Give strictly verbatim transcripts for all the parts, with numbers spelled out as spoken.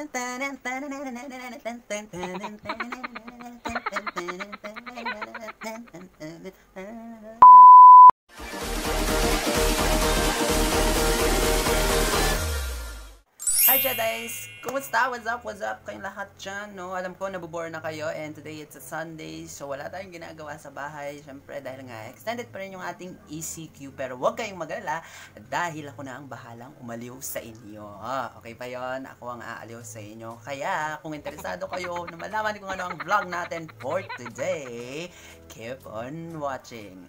Hi Jedis! Kumusta? What's up? What's up kayong lahat dyan, no? Alam ko nabobore na kayo and today it's a Sunday so wala tayong ginagawa sa bahay. Siyempre dahil nga extended pa rin yung ating E C Q pero huwag kayong mag-alala dahil ako na ang bahalang umaliw sa inyo. Ah, okay pa yon? Ako ang aaliw sa inyo. Kaya kung interesado kayo na malaman kung ano ang vlog natin for today, keep on watching.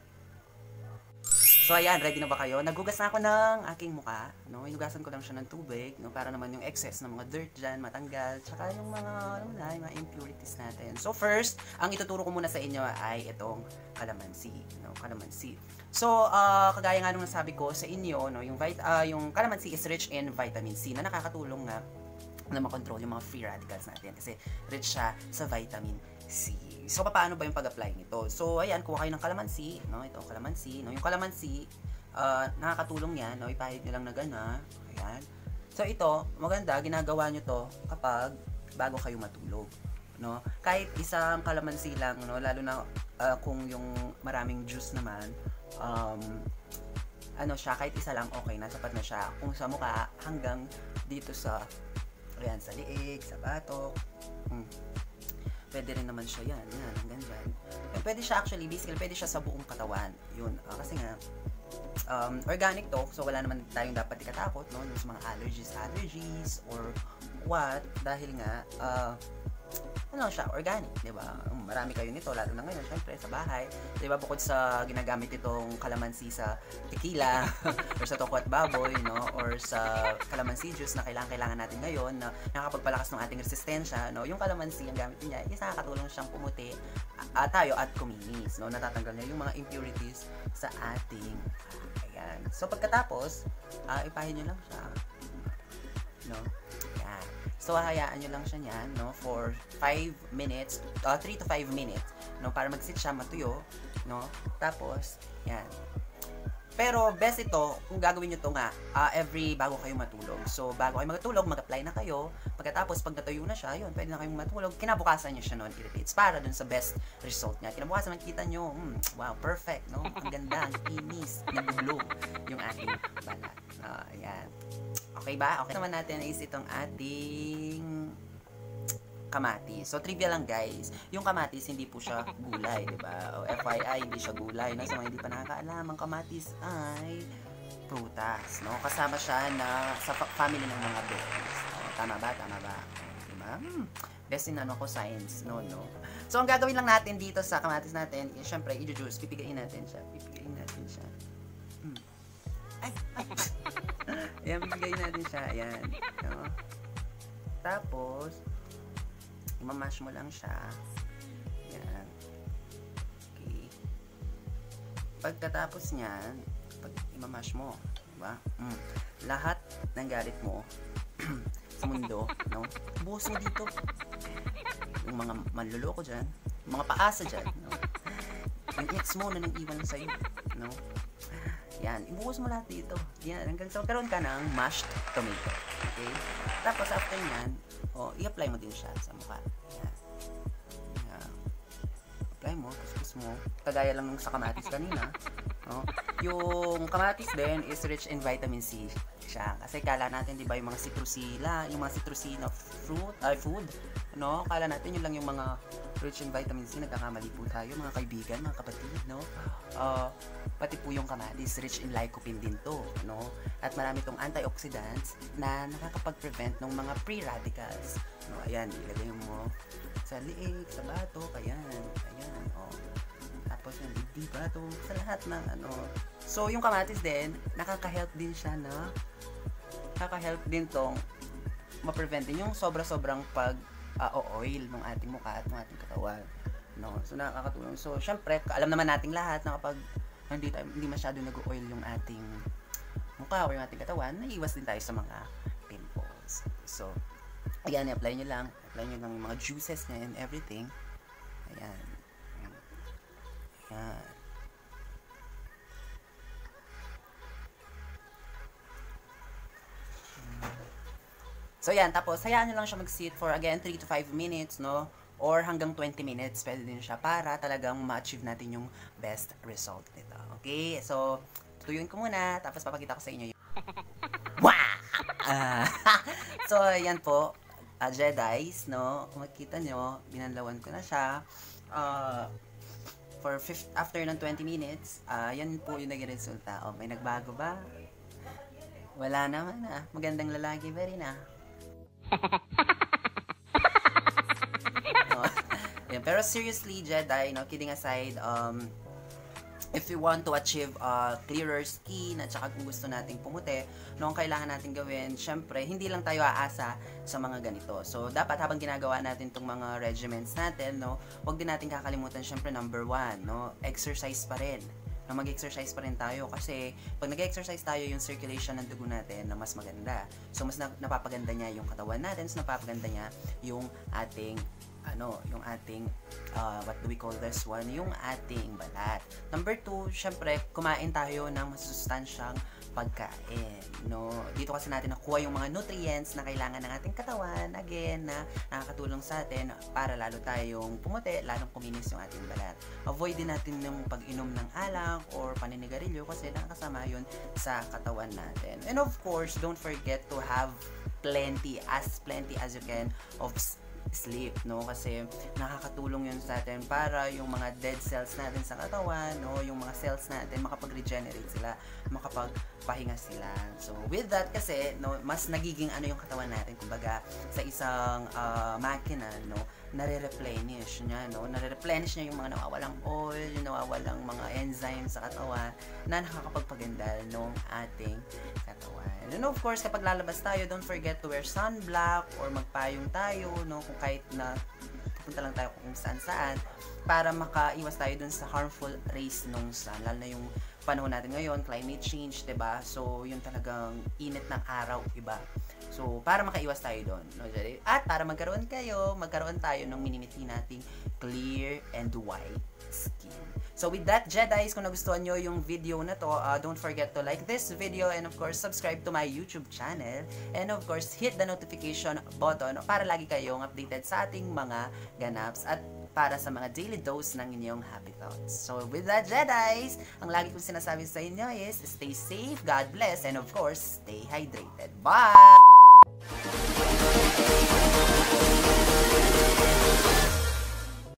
So ayan, ready na ba kayo? Nagugas na ako ng aking mukha, no? Inugasan ko lang siya ng tubig, no? Para naman yung excess ng mga dirt dyan, matanggal, tsaka yung mga, ano na, yung mga impurities natin. So first, ang ituturo ko muna sa inyo ay itong calamansi, no? Calamansi. So, uh, kagaya nga nung nasabi ko sa inyo, no? Yung, vit uh, yung calamansi is rich in vitamin C na nakakatulong nga na makontrol yung mga free radicals natin kasi rich siya sa vitamin C. So, paano ba yung pag-apply nito? So, ayan, kuha kayo ng calamansi, no? Ito, calamansi, no? Yung calamansi, uh, nakakatulong yan, no? Ipahid nyo lang na gana, ayan. So, ito, maganda, ginagawa nyo to kapag bago kayo matulog, no? Kahit isang calamansi lang, no? Lalo na uh, kung yung maraming juice naman, um, ano siya, kahit isa lang, okay na, sapat na siya. Kung sa mukha, hanggang dito sa, ayan, sa liig, sa batok, hmm. Pwede rin naman siya yan, yan, hanggang dyan. Pwede siya actually, basically, pwede siya sa buong katawan. Yun, uh, kasi nga, um, organic to, so wala naman tayong dapat ikatakot, no? Sa mga allergies, allergies, or what, dahil nga, uh, ano siya, organic, di ba? Marami kayo nito, lalo na ngayon, syempre, sa bahay. Di ba, bukod sa ginagamit itong calamansi sa tequila, or sa toko at baboy, no? Or sa calamansi juice na kailangan-kailangan natin ngayon, na nakakapagpalakas ng ating resistensya, no? Yung calamansi, ang gamit niya, is nakakatulong siyang pumuti uh, tayo at kuminis, no? Natatanggal niya yung mga impurities sa ating, uh, ayan. So, pagkatapos, uh, ipahin nyo lang siya, no? Ayan. So, hayaan nyo lang siya niyan, no, for five minutes, uh, three to five minutes, no, para mag-sit siya, matuyo, no, tapos, yan. Pero, best ito, kung gagawin nyo ito nga, uh, every bago kayo matulog. So, bago kayo matulog, mag-apply na kayo, pagkatapos, pag natuyo na siya, yun, pwede na kayong matulog, kinabukasan nyo siya noon, i-repeats, para dun sa best result niya. Kinabukasan, makikita nyo, mm, wow, perfect, no, ang ganda, ang inis, nag-glow yung ating balat. Uh, ayan. Okay ba? Okay naman natin is itong ating kamatis. So, trivia lang guys. Yung kamatis, hindi po siya gulay, di ba? O F Y I, hindi siya gulay. No? Sa mga hindi pa nakakaalam, ang kamatis ay prutas. No? Kasama siya na sa family ng mga berries. No? Tama ba? Tama ba? Diba? Hmm. Best in ano ko, science. No, no. So, ang gagawin lang natin dito sa kamatis natin, is, syempre, i-juice. Pipigayin natin siya. Pipigayin natin siya. Hmm. Ay, ay. Ayan, bibigay natin siya. Ayan. No? Tapos, imamash mo lang siya. Ayan. Okay. Pagkatapos niyan, pag imamash mo, diba? Mm. Lahat ng galit mo sa mundo, no? Buhos mo dito. Yung mga manluloko dyan, mga paasa dyan, no? Yung ex mo na nang iwan sa'yo, no? Yan, ibuhos mo lahat dito. Yan, hanggang sa magkaroon ka ng mashed tomato. Okay? Tapos after yan, oh, i-apply mo din siya sa mukha. Yan. Yan. Apply mo, kuskus mo. Kagaya lang nung sa kamatis kanina. No? Yung kamatis din is rich in vitamin C siya. Kasi kala natin, di ba, yung mga citrusila, yung mga citrusy na fruit, ay uh, food, no? Kala natin yun lang yung mga rich in vitamin C. Nagkakamali po tayo, mga kaibigan, mga kapatid, no? Uh, pati po yung kamatis, rich in lycopene din to, no? At marami tong antioxidants na nakakapag-prevent ng mga free radicals. No, ayan, ilagay mo sa liig, sa batok, ayan, ayan, oh. Tapos yung di batok, sa lahat ng ano. So, yung kamatis din, nakaka-help din siya na, nakaka-help din tong ma-prevent din yung sobra-sobrang pag uh, oil ng ating mukha at ng ating katawan. No? So, nakakatulong. So, syempre, alam naman nating lahat na kapag hindi, tayo, hindi masyado nag-oil yung ating mukha o yung ating katawan, naiiwas din tayo sa mga pimples. So, ayan, i-apply nyo lang. Apply nyo lang yung mga juices niya and everything. Ayan. Ayan. So yan, tapos hayaan nyo lang siya mag-sit for again three to five minutes, no? Or hanggang twenty minutes, pwede din siya para talagang ma-achieve natin yung best result nito. Okay? So, tutuyuin ko muna, tapos papakita ko sa inyo yung... Wah! Uh, so, yan po, uh, Ghedis, no? Kung makikita nyo, binanlawan ko na siya. Uh, for fifth, after ng twenty minutes, uh, yan po yung naging resulta. Oh, may nagbago ba? Wala naman ah. Magandang lalaki ba rin ah. No? Yeah, pero seriously, Jedi, no, kidding aside, um, if we want to achieve uh, clearer skin at saka kung gusto nating pumuti, no, ang kailangan natin gawin, syempre, hindi lang tayo aasa sa mga ganito. So, dapat habang ginagawa natin itong mga regimens natin, no, huwag din natin kakalimutan, syempre, number one, no, exercise pa rin. Na mag-exercise pa rin tayo kasi pag nag-exercise tayo, yung circulation ng dugo natin na mas maganda. So, mas na napapaganda niya yung katawan natin, mas napapaganda niya yung ating ano, yung ating uh, what do we call this one? Yung ating balat. Number two, syempre, kumain tayo ng masustansyang pagkain, no? Dito kasi natin nakuha yung mga nutrients na kailangan ng ating katawan, again, na nakakatulong sa atin para lalo tayong pumuti, lalong kuminis yung ating balat. Avoid din natin yung pag-inom ng alak or paninigarilyo kasi nakakasama yun sa katawan natin. And of course, don't forget to have plenty, as plenty as you can of sleep, no? Kasi nakakatulong yun sa atin para yung mga dead cells natin sa katawan, no? Yung mga cells natin makapag-regenerate sila, makapagpahinga sila. So, with that kasi, no, mas nagiging ano yung katawan natin, kumbaga, sa isang uh, makina, no? Nare-replenish niya, no? Nare-replenish niya yung mga nawawalang oil, yung nawawalang mga enzymes sa katawan na nakakapagpaganda ng ating katawan. And of course, kapag lalabas tayo, don't forget to wear sunblock or magpayong tayo, no? Kung kahit na pupunta lang tayo kung saan-saan para makaiwas tayo dun sa harmful rays ng sun. Lalo na yung panahon natin ngayon, climate change, diba? So, yung talagang init ng araw, iba. So, para makaiwas tayo doon, no? At para magkaroon kayo, magkaroon tayo ng minimiti nating clear and white skin. So, with that, Jedis, kung nagustuhan nyo yung video na to, uh, don't forget to like this video and of course, subscribe to my YouTube channel. And of course, hit the notification button para lagi kayong updated sa ating mga ganaps at para sa mga daily dose ng inyong happy thoughts. So, with that, Jedis, ang lagi kong sinasabi sa inyo is stay safe, God bless, and of course, stay hydrated. Bye!